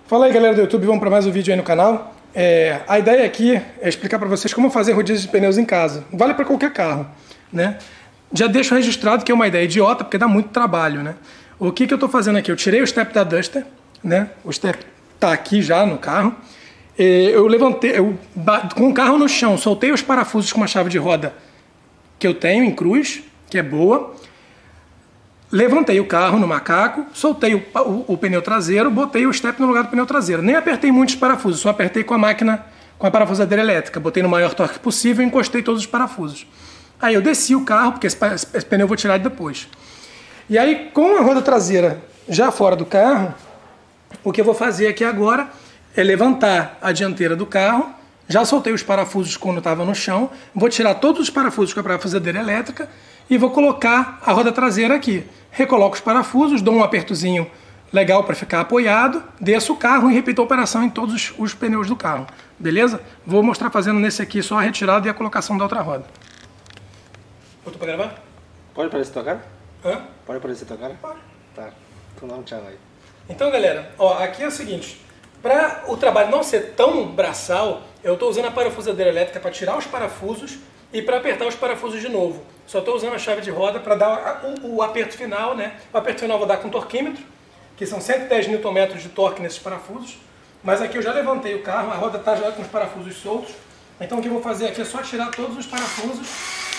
Fala aí, galera do YouTube, vamos para mais um vídeo aí no canal. A ideia aqui é explicar para vocês como fazer rodízio de pneus em casa. Vale para qualquer carro, né? Já deixo registrado que é uma ideia idiota, porque dá muito trabalho, né? O que eu estou fazendo aqui? Eu tirei o step da Duster, né? O step está aqui já no carro. Eu levantei, com o carro no chão, soltei os parafusos com uma chave de roda que eu tenho em cruz, que é boa. Levantei o carro no macaco, soltei o pneu traseiro, botei o step no lugar do pneu traseiro. Nem apertei muitos parafusos, só apertei com a máquina, com a parafusadeira elétrica. Botei no maior torque possível e encostei todos os parafusos. Aí eu desci o carro, porque esse pneu eu vou tirar depois. E aí, com a roda traseira já fora do carro, o que eu vou fazer aqui agora é levantar a dianteira do carro. Já soltei os parafusos quando estava no chão. Vou tirar todos os parafusos com a parafusadeira elétrica e vou colocar a roda traseira aqui. Recoloco os parafusos, dou um apertozinho legal para ficar apoiado, desço o carro e repito a operação em todos os pneus do carro. Beleza? Vou mostrar fazendo nesse aqui só a retirada e a colocação da outra roda. Botou para gravar? Pode aparecer tua cara? Hã? Pode aparecer tua cara? Pode. Tá. Então dá um tchau aí. Então, galera, ó, aqui é o seguinte. Para o trabalho não ser tão braçal, eu estou usando a parafusadeira elétrica para tirar os parafusos e para apertar os parafusos de novo. Só estou usando a chave de roda para dar o aperto final, né? O aperto final eu vou dar com torquímetro, que são 110 Nm de torque nesses parafusos. Mas aqui eu já levantei o carro, a roda está já com os parafusos soltos. Então o que eu vou fazer aqui é só tirar todos os parafusos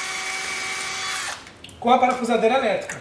com a parafusadeira elétrica.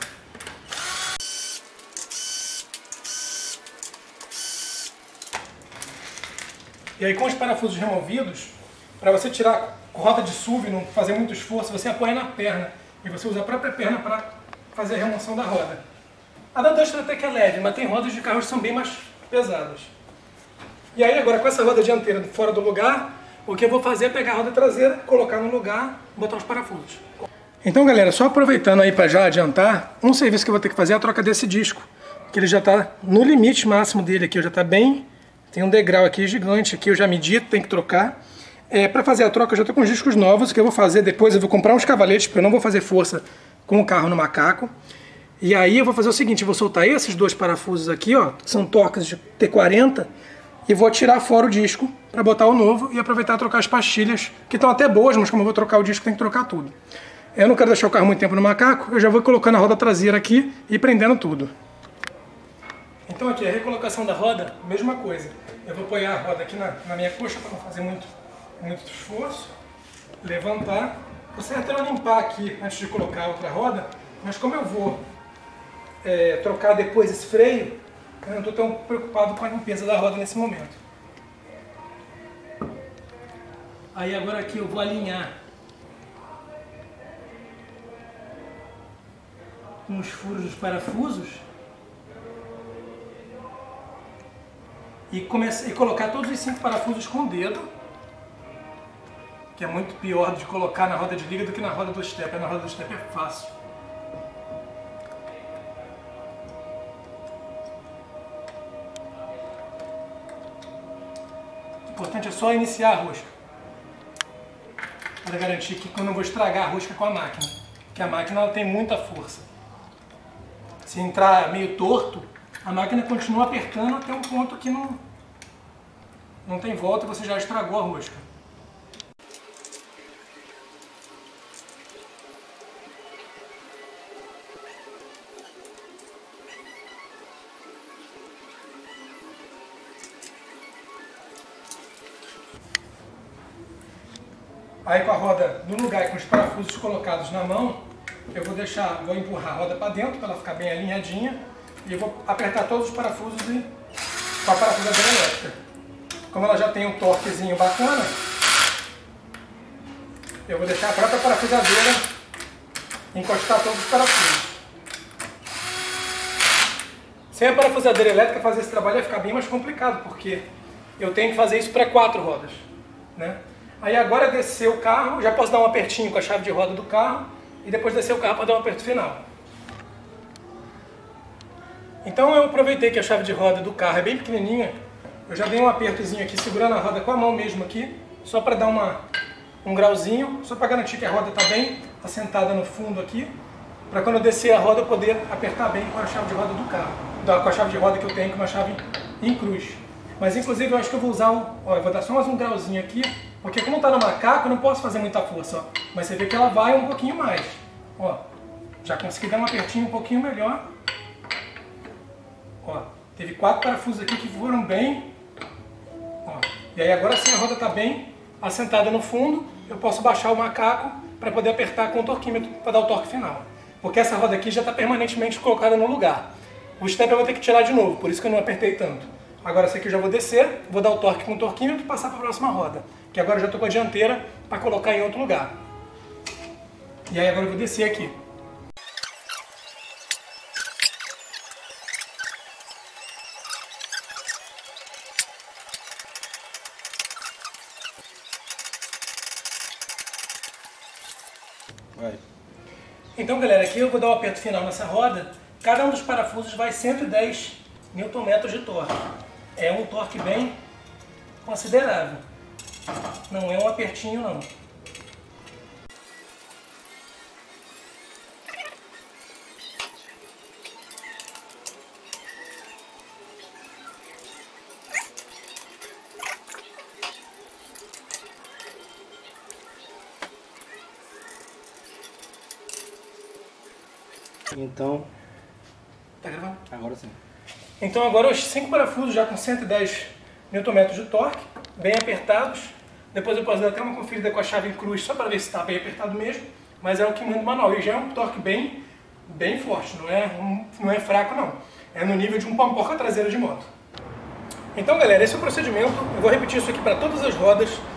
E aí, com os parafusos removidos, para você tirar roda de SUV e não fazer muito esforço, você apoia na perna e você usa a própria perna para fazer a remoção da roda. A da Duster até que é leve, mas tem rodas de carros que são bem mais pesadas. E aí agora, com essa roda dianteira fora do lugar, o que eu vou fazer é pegar a roda traseira, colocar no lugar, botar os parafusos. Então, galera, só aproveitando aí para já adiantar, um serviço que eu vou ter que fazer é a troca desse disco, que ele já está no limite máximo dele aqui, já está bem... Tem um degrau aqui gigante, aqui eu já medi, tem que trocar. Para fazer a troca eu já estou com os discos novos, o que eu vou fazer depois, eu vou comprar uns cavaletes, porque eu não vou fazer força com o carro no macaco. E aí eu vou fazer o seguinte, eu vou soltar esses dois parafusos aqui, ó, que são torques de T40, e vou tirar fora o disco para botar o novo e aproveitar e trocar as pastilhas, que estão até boas, mas como eu vou trocar o disco, tem que trocar tudo. Eu não quero deixar o carro muito tempo no macaco, eu já vou colocando a roda traseira aqui e prendendo tudo. Então aqui, a recolocação da roda, mesma coisa. Eu vou apoiar a roda aqui na minha coxa para não fazer muito esforço. Levantar. O certo é eu limpar aqui antes de colocar a outra roda, mas como eu vou trocar depois esse freio, eu não estou tão preocupado com a limpeza da roda nesse momento. Aí agora aqui eu vou alinhar com os furos dos parafusos. E colocar todos os 5 parafusos com o dedo, que é muito pior de colocar na roda de liga do que na roda do step. Na roda do step é fácil. O importante é só iniciar a rosca, para garantir que eu não vou estragar a rosca com a máquina, porque a máquina ela tem muita força. Se entrar meio torto, a máquina continua apertando até um ponto que não tem volta e você já estragou a rosca. Aí com a roda no lugar e com os parafusos colocados na mão, eu vou empurrar a roda para dentro para ela ficar bem alinhadinha. E eu vou apertar todos os parafusos com a parafusadeira elétrica. Como ela já tem um torquezinho bacana, eu vou deixar a própria parafusadeira encostar todos os parafusos. Sem a parafusadeira elétrica fazer esse trabalho vai ficar bem mais complicado, porque eu tenho que fazer isso para 4 rodas, né? Aí agora descer o carro, já posso dar um apertinho com a chave de roda do carro e depois descer o carro para dar um aperto final. Então eu aproveitei que a chave de roda do carro é bem pequenininha, eu já dei um apertozinho aqui, segurando a roda com a mão mesmo aqui, só para dar um grauzinho, só para garantir que a roda está bem assentada no fundo aqui, para quando eu descer a roda eu poder apertar bem com a chave de roda do carro, com a chave de roda que eu tenho, com uma chave em cruz. Mas inclusive eu acho que eu vou usar eu vou dar só mais um grauzinho aqui, porque como tá no macaco eu não posso fazer muita força, ó. Mas você vê que ela vai um pouquinho mais. Ó, já consegui dar um apertinho um pouquinho melhor. Ó, teve 4 parafusos aqui que foram bem. Ó, e aí agora sim a roda está bem assentada no fundo, eu posso baixar o macaco para poder apertar com o torquímetro para dar o torque final. Porque essa roda aqui já está permanentemente colocada no lugar. O step eu vou ter que tirar de novo, por isso que eu não apertei tanto. Agora essa aqui eu já vou descer, vou dar o torque com o torquímetro e passar para a próxima roda. Que agora eu já estou com a dianteira para colocar em outro lugar. E aí agora eu vou descer aqui. Vai. Então, galera, aqui eu vou dar o aperto final nessa roda. Cada um dos parafusos vai 110 Nm de torque. É um torque bem considerável. Não é um apertinho, não. Então, Tá gravando? agora sim. Então agora os 5 parafusos já com 110 Nm de torque, bem apertados. Depois eu posso dar até uma conferida com a chave em cruz só para ver se está bem apertado mesmo. Mas é o que manda o manual. E já é um torque bem forte, não é fraco não. É no nível de um porca traseira de moto. Então galera, esse é o procedimento. Eu vou repetir isso aqui para todas as rodas.